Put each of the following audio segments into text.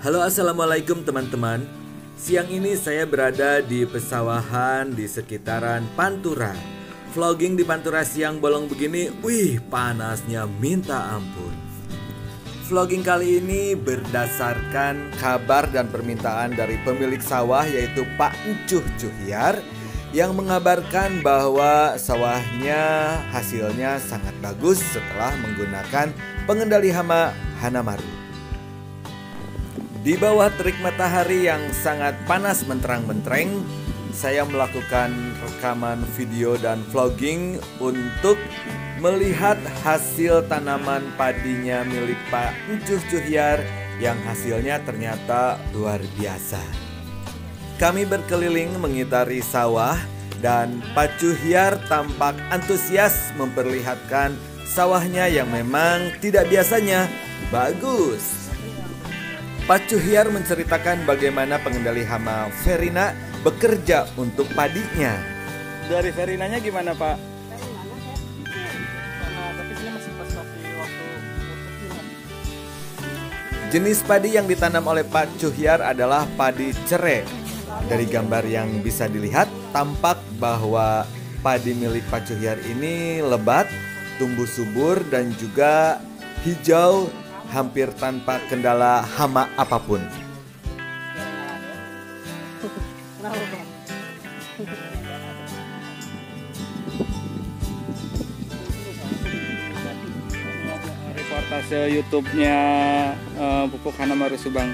Halo, assalamualaikum teman-teman. Siang ini saya berada di pesawahan di sekitaran Pantura. Vlogging di Pantura siang bolong begini, wih panasnya minta ampun. Vlogging kali ini berdasarkan kabar dan permintaan dari pemilik sawah yaitu Pak Encuh Cuhyar yang mengabarkan bahwa sawahnya hasilnya sangat bagus setelah menggunakan pengendali hama Hanamaru. Di bawah terik matahari yang sangat panas menterang-mentereng, saya melakukan rekaman video dan vlogging untuk melihat hasil tanaman padinya milik Pak Encuh Cuhyar yang hasilnya ternyata luar biasa. Kami berkeliling mengitari sawah dan Pak Cuhyar tampak antusias memperlihatkan sawahnya yang memang tidak biasanya bagus. Pak Cuhyar menceritakan bagaimana pengendali hama Verina bekerja untuk padinya. Dari Verinanya gimana, Pak? Jenis padi yang ditanam oleh Pak Cuhyar adalah padi cere. Dari gambar yang bisa dilihat, tampak bahwa padi milik Pak Cuhyar ini lebat, tumbuh subur dan juga hijau hampir tanpa kendala hama apapun. Reportase YouTube-nya Pupuk Hanamaru Subang.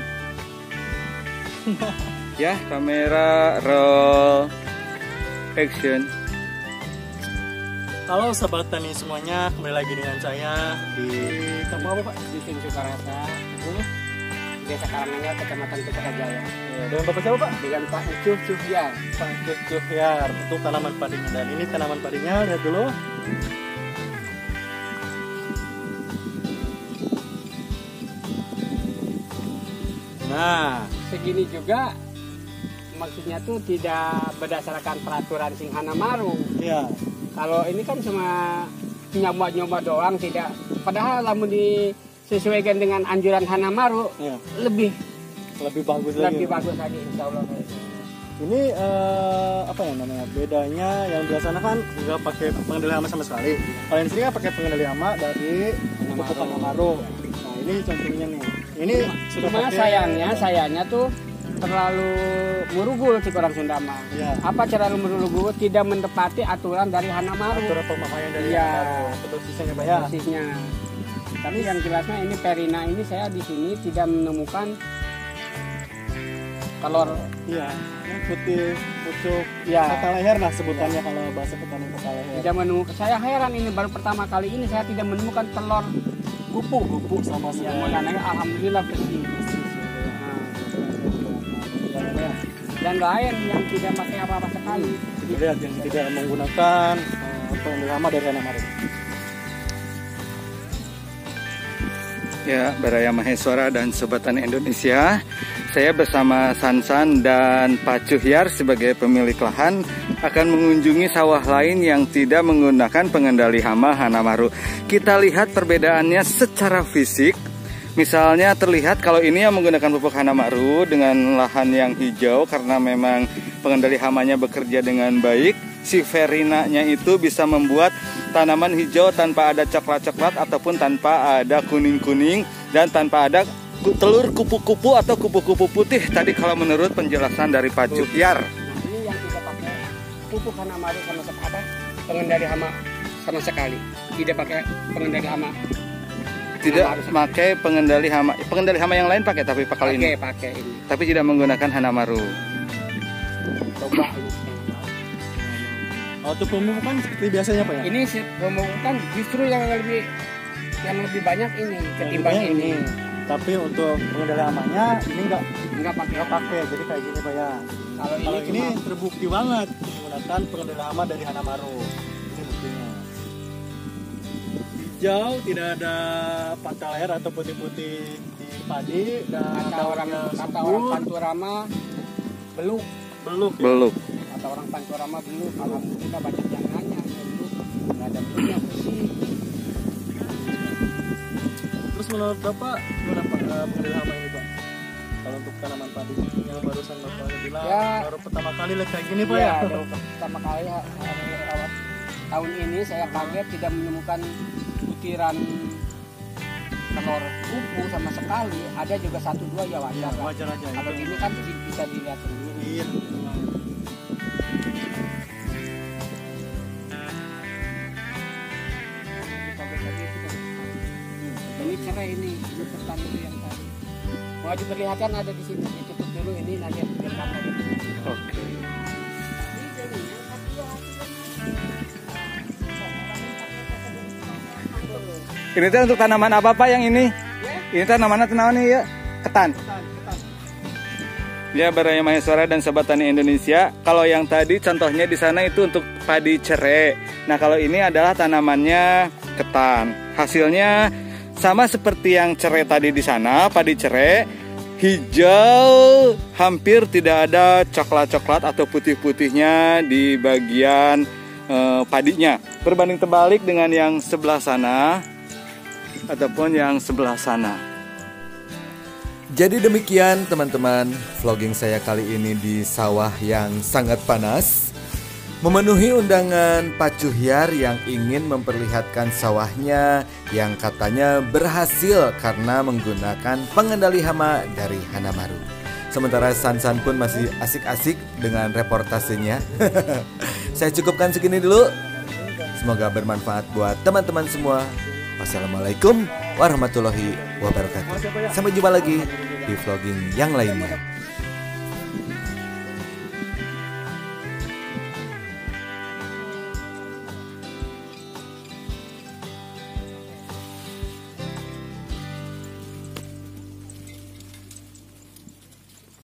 Ya, kamera roll action. Halo sahabat tani semuanya, kembali lagi dengan saya di kampung apa Pak? Di Sukarasa, Desa Karanganyar, Kecamatan Kutakajaya. Ya, dengan Bapak siapa Pak? Dengan Pak Encuh Cuhyar. Pak Encuh Cuhyar untuk tanaman padinya. Dan ini tanaman padinya, lihat dulu. Nah, Segini juga maksudnya tuh tidak berdasarkan peraturan Sing Hanamaru. ya. Kalau ini kan cuma nyoba-nyoba doang, tidak. Padahal lamun disesuaikan dengan anjuran Hanamaru, Ya. lebih Lebih bagus lagi. lagi insya Allah. Ini apa ya namanya? Bedanya yang biasanya kan nggak pakai pengendali hama sama sekali. Kalau yang sini kan pakai pengendali hama dari Pupuk Hanamaru. Nah, ini contohnya nih. Ini sudah Cuma pakai sayangnya tuh terlalu murugul si orang Sunda mah. Ya. Apa terlalu murugul, tidak mendepati aturan dari Hanamaru. aturan pemakaian dari Iya. Hanamaru. Betul sisanya Pak ya. Persisnya. Tapi yang jelasnya ini Verina ini saya di sini tidak menemukan telur. Iya, yang putih pucuk Ya. kata leher lah sebutannya kalau bahasa petani kata leher. Tidak menemukan. Saya heran ini baru pertama kali ini saya tidak menemukan telur Gupuk sama yang sekali. warnanya alhamdulillah bersih. Ya. Dan lain yang tidak pakai apa-apa sekali. Jadi lihat yang tidak menggunakan pengendali hama dari Hanamaru. Ya, Baraya Maheswara dan Sobat Tani Indonesia. Saya bersama Sansan dan Pak Cuhyar sebagai pemilik lahan akan mengunjungi sawah lain yang tidak menggunakan pengendali hama Hanamaru. Kita lihat perbedaannya secara fisik. Misalnya terlihat kalau ini yang menggunakan pupuk Hanamaru dengan lahan yang hijau karena memang pengendali hamanya bekerja dengan baik. Si Verinanya itu bisa membuat tanaman hijau tanpa ada coklat-coklat ataupun tanpa ada kuning-kuning dan tanpa ada telur kupu-kupu atau kupu-kupu putih tadi kalau menurut penjelasan dari Pak Cuhyar. Nah, ini yang tidak pakai pupuk Hanamaru sama sekali, pengendali hama sama sekali. Tidak pakai pengendali hama. Tidak pakai pengendali hama. Pengendali hama yang lain pakai tapi kali ini. Pakai ini. Tapi tidak menggunakan Hanamaru. Coba ini. Untuk pemupukan seperti biasanya Pak ya? Ini pemupukan justru yang lebih banyak ini ketimbang Yang ini. Tapi untuk pengendali hamanya ini Enggak pakai. nggak pakai, jadi kayak gini Pak ya. Kalau Kalau ini cuma terbukti banget menggunakan pengendali hama dari Hanamaru. Ini buktinya. Hijau, tidak ada patah leher atau putih-putih di padi dan kata orang subur. Panturama beluk. Beluk. Beluk. Kata orang Panturama beluk. Alhamdulillah banyak yang nanya beluk. Nggak ada beluknya bersih. Terus menurut Bapak gimana Pak pengendali hama ini Pak? tanaman padi yang barusan Bapak bilang Ya. baru pertama kali lihat kayak gini Pak Iya, ya? baru pertama kali awal tahun ini saya kaget tidak menemukan butiran telur kupu sama sekali. Ada juga 1-2 ya wajar. Iya, lah. wajar aja. Kalau Itu. ini kan bisa dilihat sendiri. Iya. Ini cerai ini ketan itu yang tadi. Mau diperlihatkan ada di sini. Ditutup dulu ini nanti direkam lagi. Oke. Ini teh untuk tanaman apa Pak yang ini? Ini tanaman ya? Ketan. Ya, Baraya Maheswara dan Sobat Tani Indonesia, kalau yang tadi contohnya di sana itu untuk padi cere. Nah, kalau ini adalah tanamannya ketan. Hasilnya sama seperti yang cere tadi di sana, padi cere, hijau, hampir tidak ada coklat-coklat atau putih-putihnya di bagian padinya. Berbanding terbalik dengan yang sebelah sana ataupun yang sebelah sana. Jadi demikian teman-teman, vlogging saya kali ini di sawah yang sangat panas, memenuhi undangan Pak Cuhyar yang ingin memperlihatkan sawahnya yang katanya berhasil karena menggunakan pengendali hama dari Hanamaru. Sementara Sansan pun masih asik-asik dengan reportasenya. Saya cukupkan segini dulu. Semoga bermanfaat buat teman-teman semua. Wassalamualaikum warahmatullahi wabarakatuh. Sampai jumpa lagi di vlogging yang lainnya.